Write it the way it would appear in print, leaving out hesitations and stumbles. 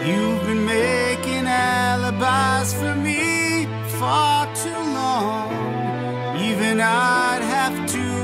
You've been making alibis for me far too long. Even I'd have to